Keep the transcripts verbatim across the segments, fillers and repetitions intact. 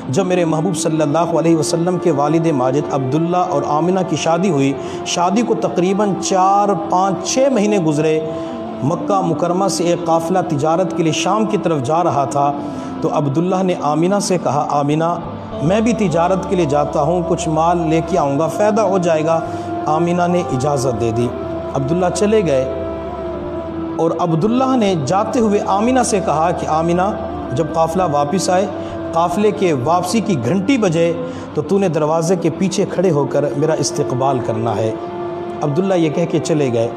جب میرے محبوب صلی اللہ علیہ وسلم کے والد ماجد عبداللہ اور آمنہ کی شادی ہوئی، شادی کو تقریباً چار پانچ چھ مہینے گزرے، مکہ مکرمہ سے ایک قافلہ تجارت کے لیے شام کی طرف جا رہا تھا، تو عبداللہ نے آمنہ سے کہا، آمنہ میں بھی تجارت کے لیے جاتا ہوں، کچھ مال لے کے آؤں گا، فائدہ ہو جائے گا۔ آمنہ نے اجازت دے دی، عبداللہ چلے گئے، اور عبداللہ نے جاتے ہوئے آمنہ سے کہا کہ آمنہ جب قافلہ واپس آئے، قافلے کے واپسی کی گھنٹی بجے تو تو نے دروازے کے پیچھے کھڑے ہو کر میرا استقبال کرنا ہے۔ عبداللہ یہ کہہ کے چلے گئے،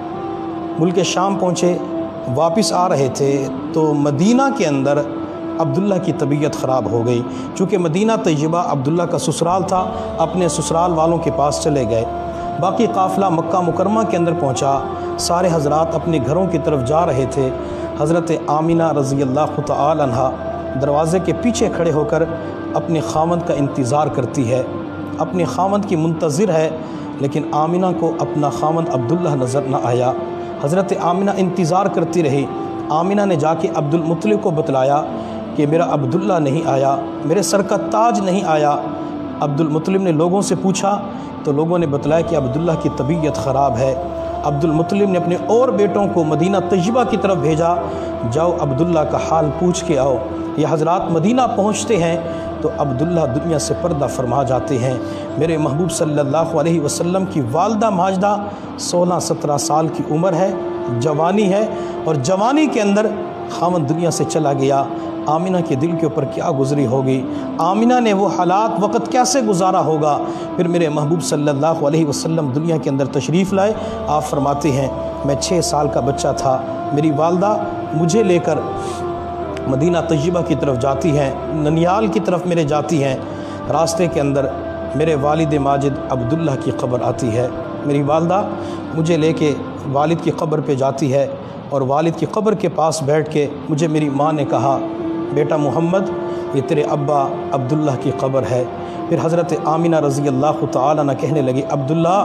ملک شام پہنچے، واپس آ رہے تھے تو مدینہ کے اندر عبداللہ کی طبیعت خراب ہو گئی، چونکہ مدینہ طیبہ عبداللہ کا سسرال تھا، اپنے سسرال والوں کے پاس چلے گئے۔ باقی قافلہ مکہ مکرمہ کے اندر پہنچا، سارے حضرات اپنے گھروں کی طرف جا رہے تھے۔ حضرت آمنہ رضی اللہ تعالی عنہا دروازے کے پیچھے کھڑے ہو کر اپنے خاوند کا انتظار کرتی ہے، اپنے خاوند کی منتظر ہے، لیکن آمنہ کو اپنا خاوند عبداللہ نظر نہ آیا۔ حضرت آمنہ انتظار کرتی رہی۔ آمنہ نے جا کے عبد المطلب کو بتلایا کہ میرا عبداللہ نہیں آیا، میرے سر کا تاج نہیں آیا۔ عبد المطلب نے لوگوں سے پوچھا تو لوگوں نے بتلایا کہ عبداللہ کی طبیعت خراب ہے۔ عبد المطلب نے اپنے اور بیٹوں کو مدینہ طیبہ کی طرف بھیجا، جاؤ عبداللہ کا حال پوچھ کے آؤ۔ یہ حضرات مدینہ پہنچتے ہیں تو عبداللہ دنیا سے پردہ فرما جاتے ہیں۔ میرے محبوب صلی اللہ علیہ وسلم کی والدہ ماجدہ سولہ سترہ سال کی عمر ہے، جوانی ہے، اور جوانی کے اندر خاوند دنیا سے چلا گیا۔ آمنہ کے دل کے اوپر کیا گزری ہوگی، آمنہ نے وہ حالات وقت کیسے گزارا ہوگا۔ پھر میرے محبوب صلی اللہ علیہ وسلم دنیا کے اندر تشریف لائے۔ آپ فرماتے ہیں میں چھ سال کا بچہ تھا، میری والدہ مجھے لے کر مدینہ طیبہ کی طرف جاتی ہیں، ننیال کی طرف میرے جاتی ہیں۔ راستے کے اندر میرے والد ماجد عبداللہ کی قبر آتی ہے، میری والدہ مجھے لے کے والد کی قبر پہ جاتی ہے، اور والد کی قبر کے پاس بیٹھ کے مجھے میری ماں نے کہا، بیٹا محمد یہ تیرے ابا عبداللہ کی قبر ہے۔ پھر حضرت آمنہ رضی اللہ تعالیٰ عنہ کہنے لگی، عبداللہ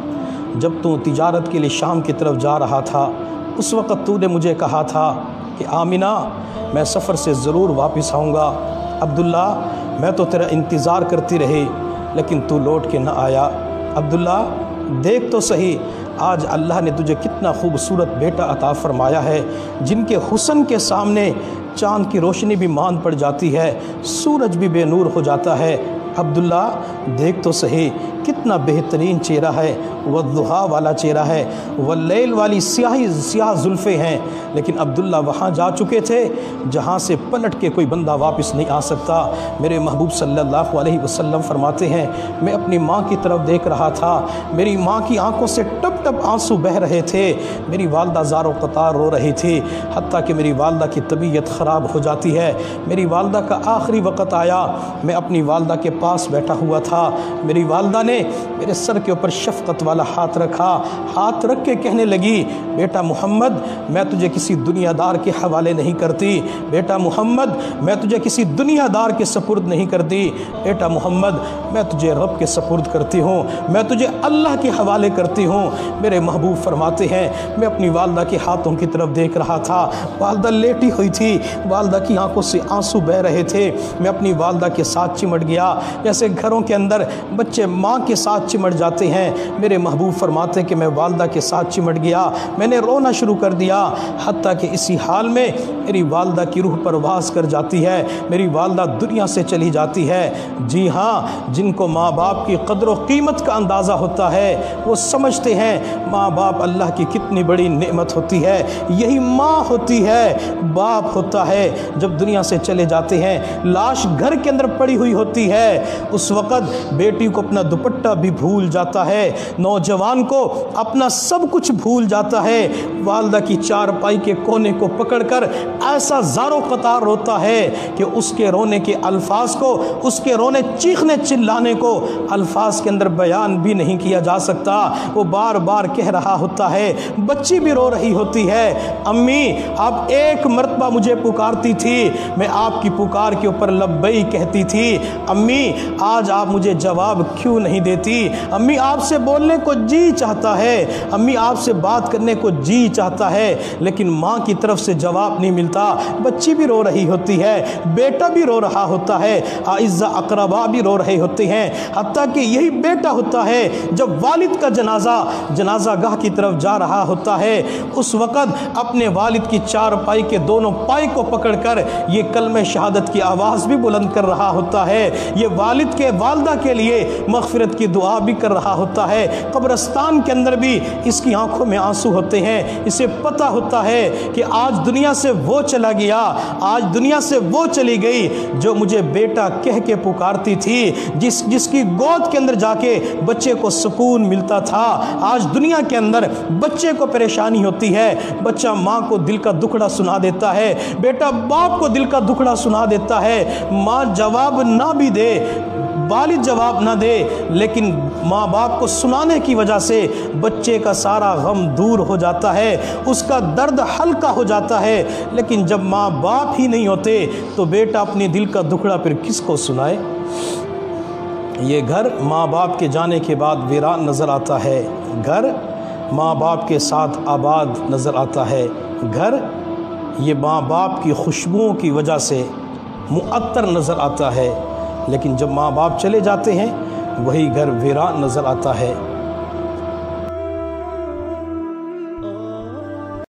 جب تو تجارت کے لیے شام کی طرف جا رہا تھا، اس وقت تو نے مجھے کہا تھا کہ آمنہ میں سفر سے ضرور واپس آؤں گا۔ عبداللہ میں تو تیرا انتظار کرتی رہی، لیکن تو لوٹ کے نہ آیا۔ عبداللہ دیکھ تو صحیح، آج اللہ نے تجھے کتنا خوبصورت بیٹا عطا فرمایا ہے، جن کے حسن کے سامنے چاند کی روشنی بھی مان پڑ جاتی ہے، سورج بھی بے نور ہو جاتا ہے۔ عبداللہ دیکھ تو صحیح کتنا بہترین چہرہ ہے، والضحیٰ والا چہرہ ہے، واللیل والی سیاہی سیاہ زلفیں ہیں، لیکن عبداللہ وہاں جا چکے تھے جہاں سے پلٹ کے کوئی بندہ واپس نہیں آ سکتا۔ میرے محبوب صلی اللہ علیہ وسلم فرماتے ہیں میں اپنی ماں کی طرف دیکھ رہا تھا، میری ماں کی آنکھوں سے ٹپ ٹپ آنسو بہہ رہے تھے، میری والدہ زار و قطار رو رہی تھی، حتیٰ کہ میری والدہ کی طبیعت خراب ہو جاتی ہے۔ میری والدہ کا آخری وقت آیا، میں اپنی والدہ کے پاس بیٹھا ہوا تھا، میری والدہ نے میرے سر کے اوپر شفقت والا ہاتھ رکھا، ہاتھ رکھ کے کہنے لگی، بیٹا محمد میں تجھے کسی دنیا دار کے حوالے نہیں کرتی، بیٹا محمد میں تجھے کسی دنیا دار کے سپرد نہیں کرتی، بیٹا محمد میں تجھے رب کے سپرد کرتی ہوں، میں تجھے اللہ کے حوالے کرتی ہوں۔ میرے محبوب فرماتے ہیں میں اپنی والدہ کے ہاتھوں کی طرف دیکھ رہا تھا، والدہ لیٹی ہوئی تھی، والدہ کی آنکھوں سے آنسو بہہ رہے تھے، میں اپنی والدہ کے ساتھ چمٹ گیا، جیسے گھروں کے اندر بچے ماں کے ساتھ چمٹ جاتے ہیں۔ میرے محبوب فرماتے ہیں کہ میں والدہ کے ساتھ چمٹ گیا، میں نے رونا شروع کر دیا، حتیٰ کہ اسی حال میں میری والدہ کی روح پرواز کر جاتی ہے، میری والدہ دنیا سے چلی جاتی ہے۔ جی ہاں، جن کو ماں باپ کی قدر و قیمت کا اندازہ ہوتا ہے وہ سمجھتے ہیں ماں باپ اللہ کی کتنی بڑی نعمت ہوتی ہے۔ یہی ماں ہوتی ہے، باپ ہوتا ہے، جب دنیا سے چلے جاتے ہیں لاش گھر کے اندر پڑی ہوئی ہوتی ہے، اس وقت بیٹی کو اپنا دوپٹہ بھی بھول جاتا ہے، نوجوان کو اپنا سب کچھ بھول جاتا ہے، والدہ کی چارپائی کے کونے کو پکڑ کر ایسا زار و قطار روتا ہے کہ اس کے رونے کے الفاظ کو، اس کے رونے چیخنے چلانے کو الفاظ کے اندر بیان بھی نہیں کیا جا سکتا۔ وہ بار بار کہہ رہا ہوتا ہے، بچی بھی رو رہی ہوتی ہے، امی آپ ایک مرتبہ مجھے پکارتی تھی، میں آپ کی پکار کے اوپر لبئی کہتی تھی، امی آج آپ مجھے جواب کیوں نہیں دیتی؟ امی آپ سے بولنے کو جی چاہتا ہے، امی آپ سے بات کرنے کو جی चाहता है, लेकिन माँ की तरफ से जवाब नहीं मिलता। बच्ची भी रो रही होती है, बेटा भी रो रहा होता है, आइज़ा अक़रबा भी रो रहे होते हैं। हत्ता कि यही बेटा होता है जब वालिद का जनाजा जनाजा गाह की तरफ जा रहा होता है, उस वक़्त अपने वालिद की चार पाई के दोनों पाई को पकड़कर ये कलमे शहादत की आवाज़ भी बुलंद कर रहा होता है। ये वालिद के वालदा के लिए मग़फ़िरत की दुआ भी कर रहा होता है। कब्रिस्तान के अंदर भी इसकी आंखों में आंसू होते हैं। इसे पता होता है कि आज दुनिया से वो चला गया, आज दुनिया से वो चली गई जो मुझे बेटा कह के पुकारती थी, जिस जिसकी गोद के अंदर जाके बच्चे को सुकून मिलता था। आज दुनिया के अंदर बच्चे को परेशानी होती है, बच्चा माँ को दिल का दुखड़ा सुना देता है, बेटा बाप को दिल का दुखड़ा सुना देता है। माँ जवाब ना भी दे, वालिद जवाब ना दे, लेकिन माँ बाप को सुनाने की वजह से बच्चे का सारा गम दूर हो जाता है, उसका दर्द हल्का हो जाता है। लेकिन जब माँ बाप ही नहीं होते तो बेटा अपने दिल का दुखड़ा फिर किसको सुनाए। ये घर माँ बाप के जाने के बाद वीरान नज़र आता है, घर माँ बाप के साथ आबाद नज़र आता है, घर ये माँ बाप की खुशबुओं की वजह से मुअत्तर नज़र आता है। लेकिन जब माँ बाप चले जाते हैं वही घर वीरान नज़र आता है।